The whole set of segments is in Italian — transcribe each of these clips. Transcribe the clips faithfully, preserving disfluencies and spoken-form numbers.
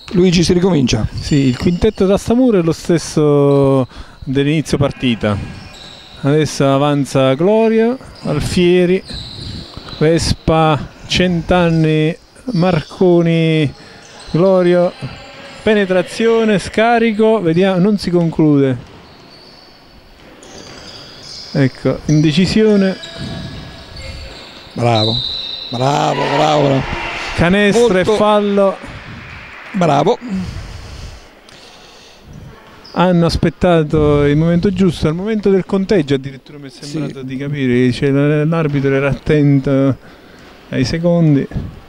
Luigi, si ricomincia. Sì, il quintetto da Stamura è lo stesso dell'inizio partita. Adesso avanza Gloria, Alfieri, Vespa, Centanni, Marconi, Glorio, penetrazione, scarico, vediamo, non si conclude. Ecco, indecisione. Bravo, bravo, bravo. bravo. Canestro Molto... e fallo. Bravo. Hanno aspettato il momento giusto, al momento del conteggio addirittura mi è sembrato sì. di capire, cioè, l'arbitro era attento ai secondi.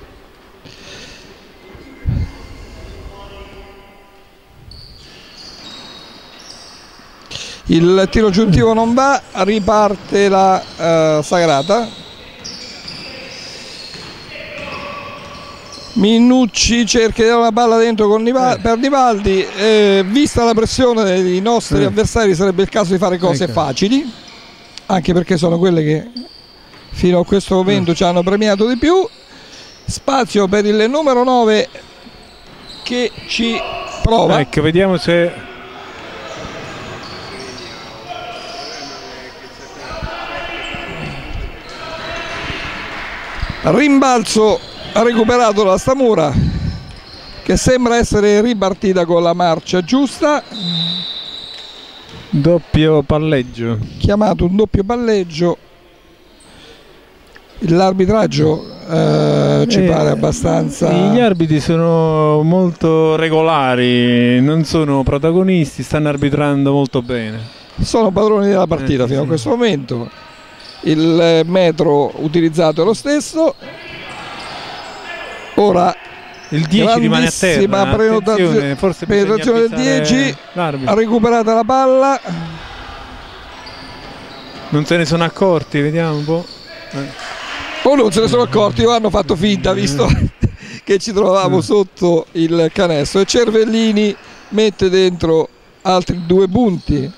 Il tiro aggiuntivo non va, riparte la uh, Sagrata. Minucci cerca di dare una palla dentro con Nival- eh. per Nivaldi, eh, vista la pressione dei nostri eh. avversari sarebbe il caso di fare cose ecco. facili, anche perché sono quelle che fino a questo momento eh. ci hanno premiato di più. Spazio per il numero nove che ci prova. Ecco, vediamo se rimbalzo ha recuperato la Stamura, che sembra essere ripartita con la marcia giusta. Doppio palleggio. Chiamato un doppio palleggio. L'arbitraggio eh, ci eh, pare abbastanza. Gli arbitri sono molto regolari, non sono protagonisti, stanno arbitrando molto bene. Sono padroni della partita eh, fino sì. a questo momento. Il metro utilizzato è lo stesso. Ora il dieci rimane a terra, prenotazione, forse penetrazione del dieci, ha recuperato la palla, non se ne sono accorti, vediamo un po'. Eh. O non se ne sono accorti o hanno fatto finta, visto che ci trovavamo mm. sotto il canestro, e Cervellini mette dentro altri due punti.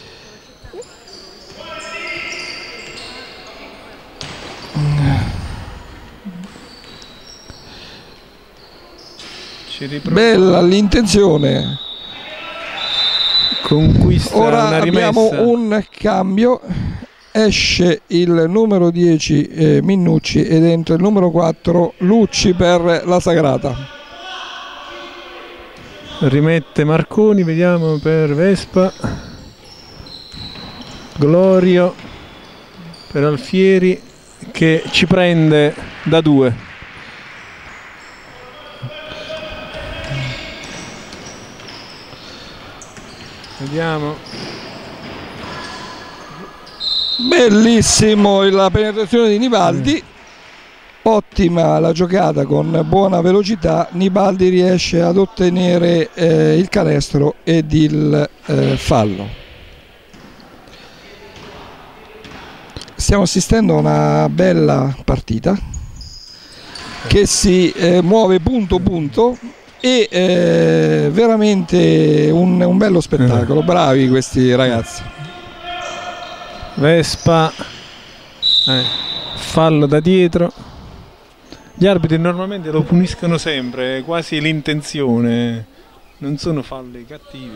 Bella l'intenzione. Conquista ora una abbiamo un cambio, esce il numero dieci eh, Minucci ed entra il numero quattro Lucci per la Sagrata. Rimette Marconi, vediamo per Vespa, Glorio per Alfieri che ci prende da due. Vediamo. Bellissimo la penetrazione di Nivaldi, mm. ottima la giocata con buona velocità. Nivaldi riesce ad ottenere eh, il canestro ed il eh, fallo. Stiamo assistendo a una bella partita che si eh, muove punto punto. E eh, veramente un, un bello spettacolo, bravi questi ragazzi. Vespa, eh, fallo da dietro. Gli arbitri normalmente lo puniscono sempre, quasi l'intenzione, non sono falli cattivi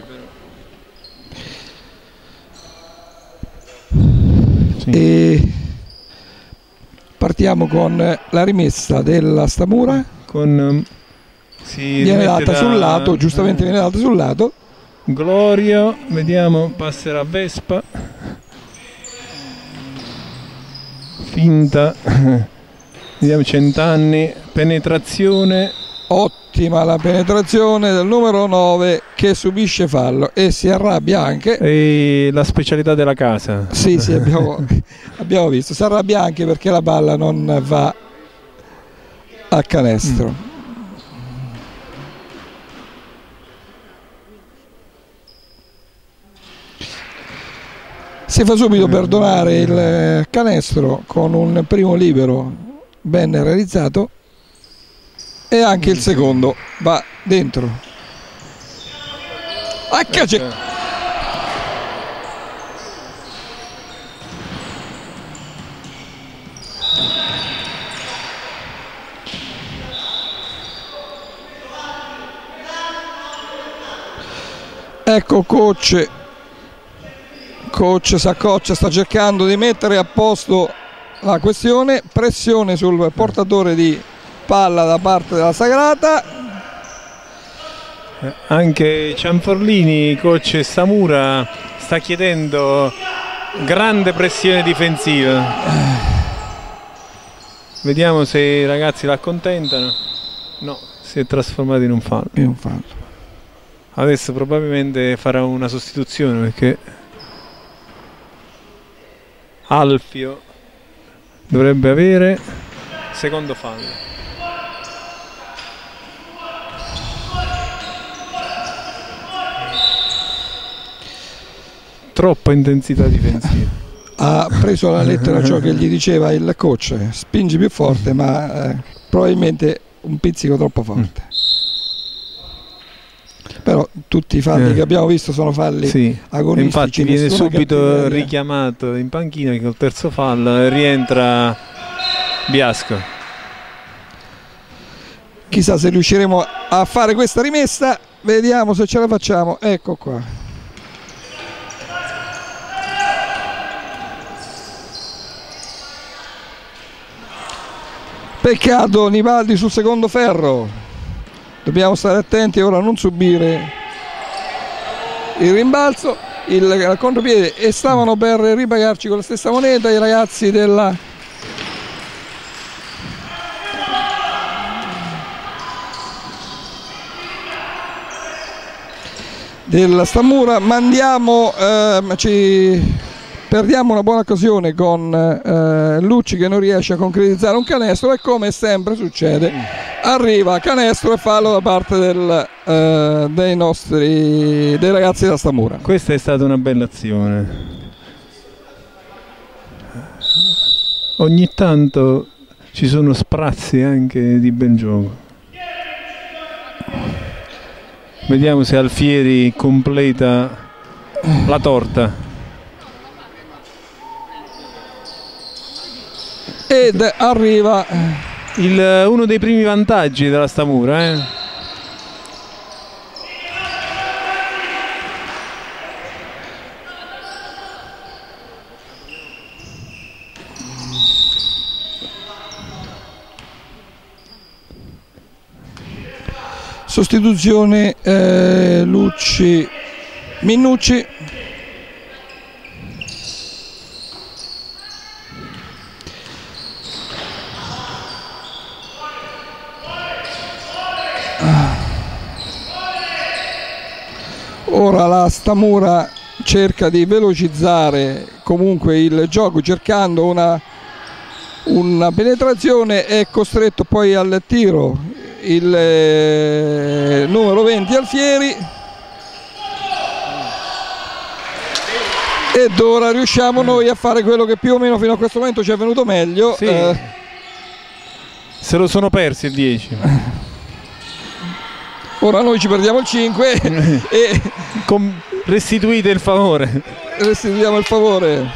però. Sì. E partiamo con la rimessa della Stamura. Con Si viene data da... sul lato, giustamente eh. viene data sul lato. Glorio, vediamo, passerà Vespa. Finta. Vediamo Centanni, penetrazione. Ottima la penetrazione del numero nove che subisce fallo e si arrabbia anche. E la specialità della casa. Sì, sì, abbiamo, abbiamo visto. Si arrabbia anche perché la palla non va a canestro. Mm. Si fa subito perdonare il canestro con un primo libero ben realizzato e anche il secondo va dentro. Eccoci. Ecco coach coach Saccoccia sta cercando di mettere a posto la questione, pressione sul portatore di palla da parte della Sagrata. Anche Cianforlini, coach Samura, sta chiedendo grande pressione difensiva. Vediamo se i ragazzi l'accontentano. No, si è trasformato in un fallo. In un fallo. Adesso probabilmente farà una sostituzione perché Alfio dovrebbe avere secondo fallo. Troppa intensità difensiva. Ha preso la lettera ciò che gli diceva il coach, spingi più forte, ma eh, probabilmente un pizzico troppo forte. Mm. Però tutti i falli eh. che abbiamo visto sono falli sì. agonistici. Infatti viene subito cattiveria. richiamato in panchina che col terzo fallo rientra Biasco. Chissà se riusciremo a fare questa rimessa, vediamo se ce la facciamo. Ecco qua. Peccato, Nivaldi sul secondo ferro. Dobbiamo stare attenti ora a non subire il rimbalzo, il, il contropiede, e stavano per ripagarci con la stessa moneta i ragazzi della della Stamura. Mandiamo eh, ci perdiamo una buona occasione con eh, Lucci che non riesce a concretizzare un canestro, e come sempre succede arriva canestro e fallo da parte del, eh, dei nostri dei ragazzi della Stamura. Questa è stata una bella azione. Ogni tanto ci sono sprazzi anche di bel gioco. Vediamo se Alfieri completa la torta. Ed arriva il, uno dei primi vantaggi della Stamura. Eh? Sostituzione eh, Lucci Minucci. Ora la Stamura cerca di velocizzare comunque il gioco cercando una, una penetrazione, è costretto poi al tiro il eh, numero venti Alfieri, ed ora riusciamo noi a fare quello che più o meno fino a questo momento ci è venuto meglio. Sì. Eh. Se lo sono persi il dieci. Ora noi ci perdiamo il cinque e Com restituite il favore. Restituiamo il favore.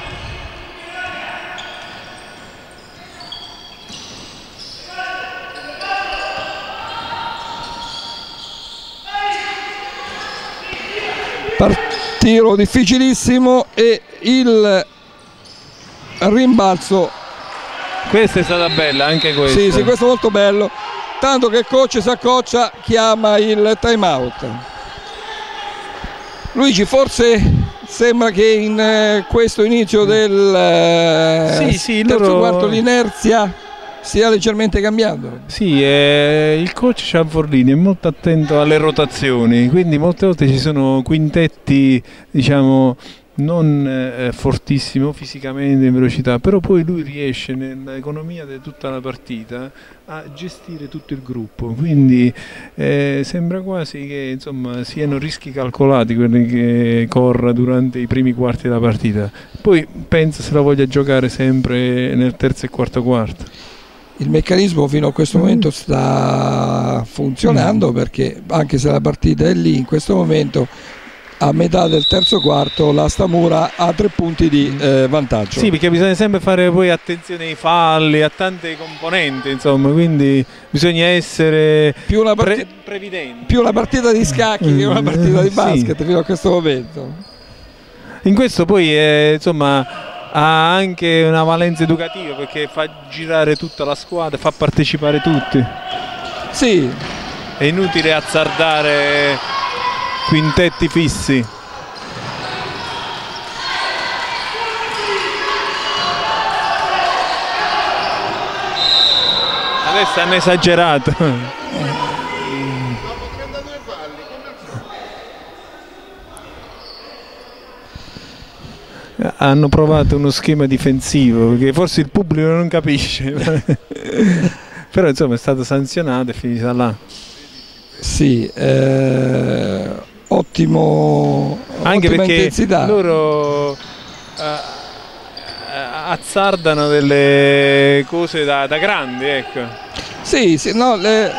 Tiro difficilissimo e il rimbalzo. Questa è stata bella, anche questa. Sì, sì, questo è molto bello. Tanto che il coach Saccoccia chiama il time out. Luigi, forse sembra che in eh, questo inizio del eh, sì, sì, terzo loro... quarto l'inerzia stia leggermente cambiando. Sì, eh, il coach Cianforlini è molto attento alle rotazioni, quindi molte volte ci sono quintetti, diciamo, non eh, fortissimo fisicamente in velocità, però poi lui riesce nell'economia di tutta la partita a gestire tutto il gruppo, quindi eh, sembra quasi che insomma siano rischi calcolati quelli che corra durante i primi quarti della partita. Poi penso se la voglia giocare sempre nel terzo e quarto quarto. Il meccanismo fino a questo momento sta funzionando, perché anche se la partita è lì in questo momento a metà del terzo quarto la Stamura ha tre punti di eh, vantaggio. Sì, perché bisogna sempre fare poi attenzione ai falli, a tante componenti, insomma, quindi bisogna essere più una, pre previdenti. Più una partita di scacchi che una partita di basket, sì, fino a questo momento. In questo poi eh, insomma ha anche una valenza educativa, perché fa girare tutta la squadra, fa partecipare tutti. Sì. È inutile azzardare quintetti fissi. Adesso hanno esagerato. Hanno provato uno schema difensivo che forse il pubblico non capisce. Però insomma è stato sanzionato e finita là. Sì, eh, ottimo, anche ottima perché intensità. Loro eh, azzardano delle cose da, da grandi, ecco. Sì, sì, no, le,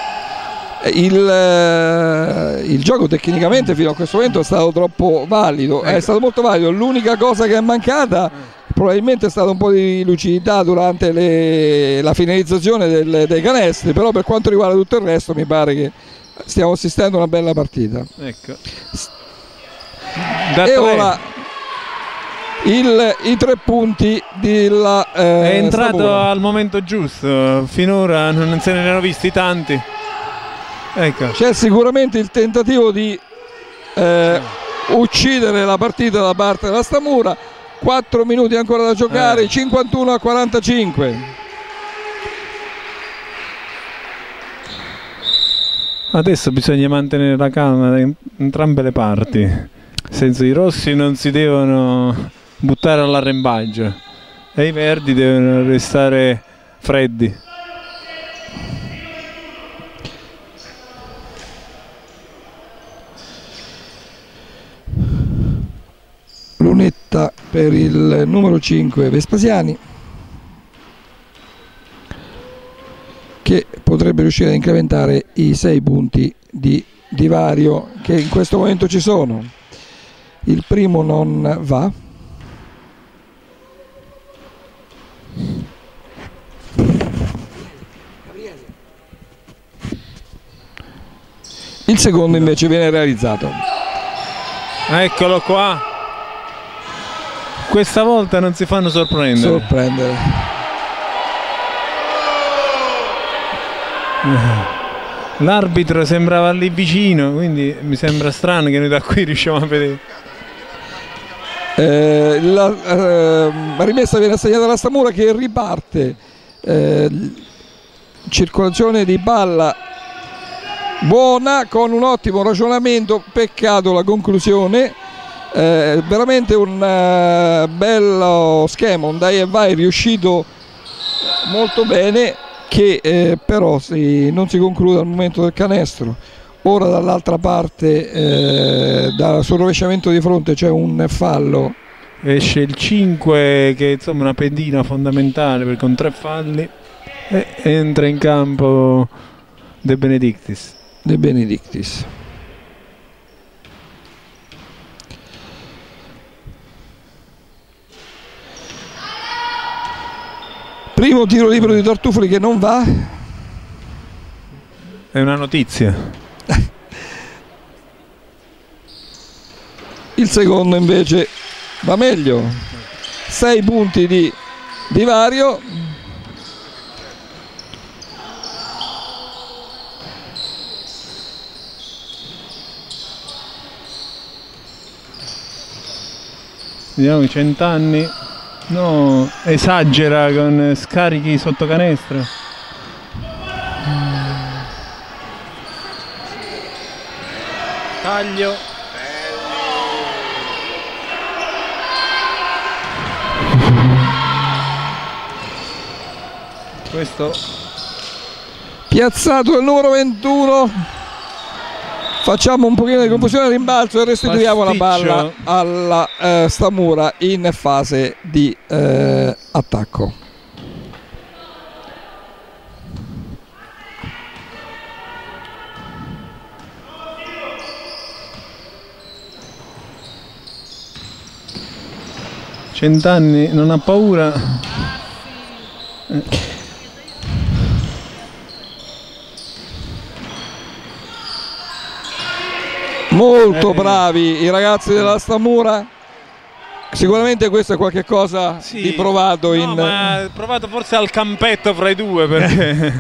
il, il gioco tecnicamente fino a questo momento è stato troppo valido, ecco. È stato molto valido. L'unica cosa che è mancata probabilmente è stata un po' di lucidità durante le, la finalizzazione del, dei canestri, però per quanto riguarda tutto il resto mi pare che stiamo assistendo a una bella partita. Ecco. Da e tre. Ora il, i tre punti della eh, è entrato Stamura. Al momento giusto, finora non se ne erano visti tanti. Ecco. C'è sicuramente il tentativo di eh, uccidere la partita da parte della Stamura. Quattro minuti ancora da giocare, eh. cinquantuno a quarantacinque. Adesso bisogna mantenere la calma in entrambe le parti, nel senso i rossi non si devono buttare all'arrembaggio e i verdi devono restare freddi. Lunetta per il numero cinque Vespasiani, che potrebbe riuscire a incrementare i sei punti di divario che in questo momento ci sono. Il primo non va. Il secondo invece viene realizzato. Eccolo qua. Questa volta non si fanno sorprendere. Sorprendere. L'arbitro sembrava lì vicino, quindi mi sembra strano che noi da qui riusciamo a vedere. Eh, la eh, rimessa viene assegnata alla Stamura, che riparte. Eh, circolazione di palla buona con un ottimo ragionamento, peccato la conclusione. Eh, veramente un uh, bello schema, un dai e vai riuscito molto bene, che eh, però si, non si conclude al momento del canestro. Ora dall'altra parte eh, da, sul rovesciamento di fronte c'è un fallo, esce il cinque che insomma è una pedina fondamentale, perché con tre falli e entra in campo De Benedictis. De Benedictis. Primo tiro libero di Tartufoli che non va. È una notizia. Il secondo invece va meglio. Sei punti di divario. Vediamo i cent'anni. No, esagera con scarichi sotto canestro. Taglio. Questo piazzato il numero ventuno. Facciamo un pochino di confusione al rimbalzo e restituiamo Pasticcio. la palla alla eh, Stamura in fase di eh, attacco. cent'anni non ha paura. Eh. Molto bravi i ragazzi della Stamura. Sicuramente questo è qualche cosa sì, di provato. No, in... ma provato forse al campetto fra i due, perché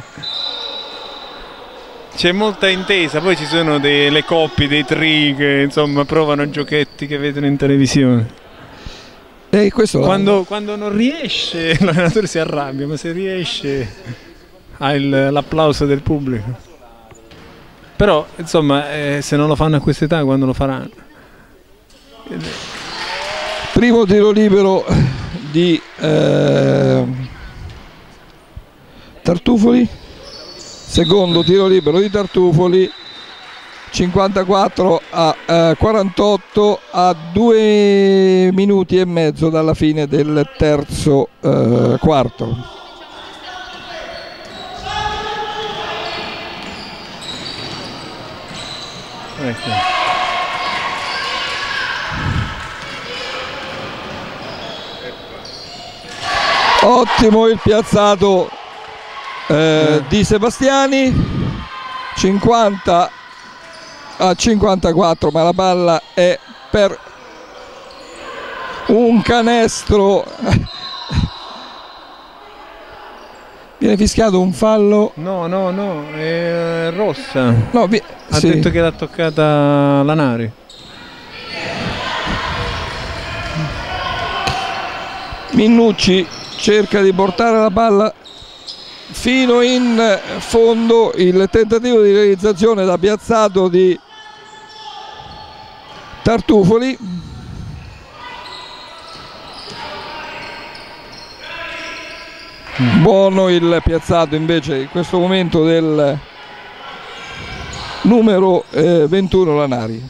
c'è molta intesa. Poi ci sono delle coppie, dei tri che insomma provano giochetti che vedono in televisione. E questo quando, quando non riesce l'allenatore si arrabbia, ma se riesce ha l'applauso del pubblico. Però insomma eh, se non lo fanno a quest'età, quando lo faranno? Primo tiro libero di eh, Tartufoli, secondo tiro libero di Tartufoli, cinquantaquattro a eh, quarantotto, a due minuti e mezzo dalla fine del terzo eh, quarto. Ecco. Ottimo il piazzato eh, di Sebastiani, cinquanta a cinquantaquattro, ma la palla è per un canestro. Viene fischiato un fallo? No, no, no, è rossa. No, vi... ha sì. detto che l'ha toccata Lanari. Minnucci cerca di portare la palla fino in fondo, il tentativo di realizzazione da piazzato di Tartufoli. Buono il piazzato invece in questo momento del numero eh, ventuno Lanari.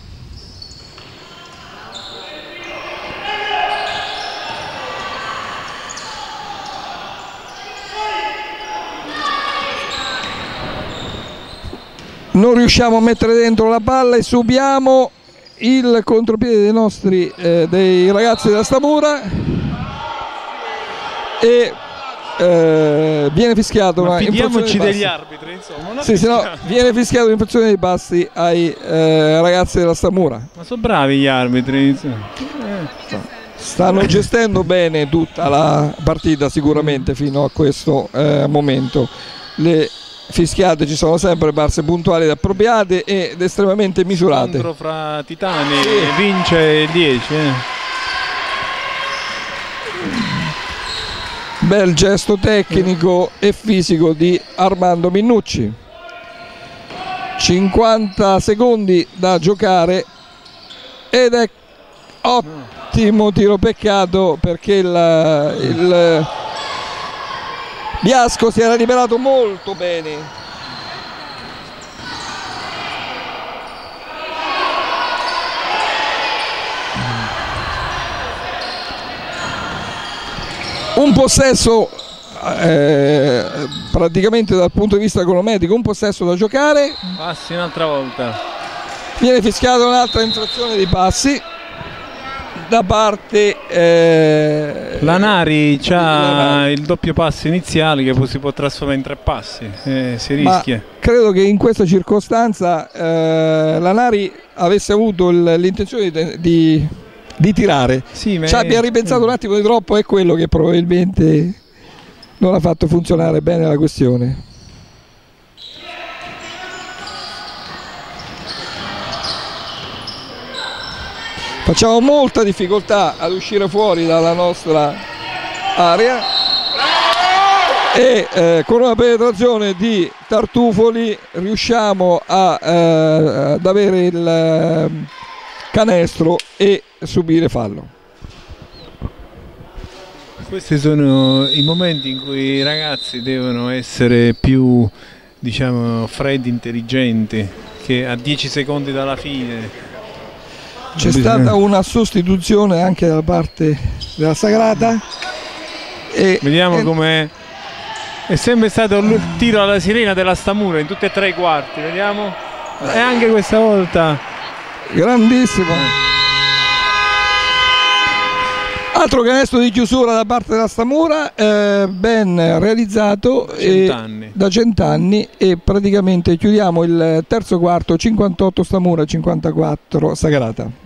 Non riusciamo a mettere dentro la palla e subiamo il contropiede dei nostri eh, dei ragazzi della Stamura e Eh, viene fischiato, ma ma fidiamoci degli arbitri, insomma. Sì, se no, viene fischiato in funzione dei passi ai eh, ragazzi della Stamura. Ma sono bravi gli arbitri, insomma. Eh. Stanno gestendo bene tutta la partita sicuramente fino a questo eh, momento. Le fischiate ci sono sempre parse puntuali ed appropriate ed estremamente misurate. Scontro fra titani, sì. Vince il dieci. Eh. Bel gesto tecnico e fisico di Armando Minnucci. cinquanta secondi da giocare ed è ottimo tiro, peccato perché il, il Biasco si era liberato molto bene. Un possesso eh, praticamente dal punto di vista economico, un possesso da giocare. Passi un'altra volta. Viene fischiata un'altra infrazione di passi da parte eh, Lanari c'ha il doppio passo iniziale che poi si può trasformare in tre passi, eh, si rischia. Ma credo che in questa circostanza eh, Lanari avesse avuto l'intenzione di, di di tirare, sì, ci abbia ripensato un attimo di troppo, è quello che probabilmente non ha fatto funzionare bene la questione. Facciamo molta difficoltà ad uscire fuori dalla nostra area e eh, con una penetrazione di Tartufoli riusciamo a, eh, ad avere il eh, canestro e subire fallo. Questi sono i momenti in cui i ragazzi devono essere più, diciamo, freddi, intelligenti, che a dieci secondi dalla fine. C'è stata una sostituzione anche da parte della Sagrata e vediamo e... com'è. È sempre stato il tiro alla sirena della Stamura in tutti e tre i quarti, vediamo, e anche questa volta grandissimo. Altro canestro di chiusura da parte della Stamura, eh, ben realizzato Cent'anni. da cent'anni, e praticamente chiudiamo il terzo quarto cinquantotto Stamura, cinquantaquattro Sagrata.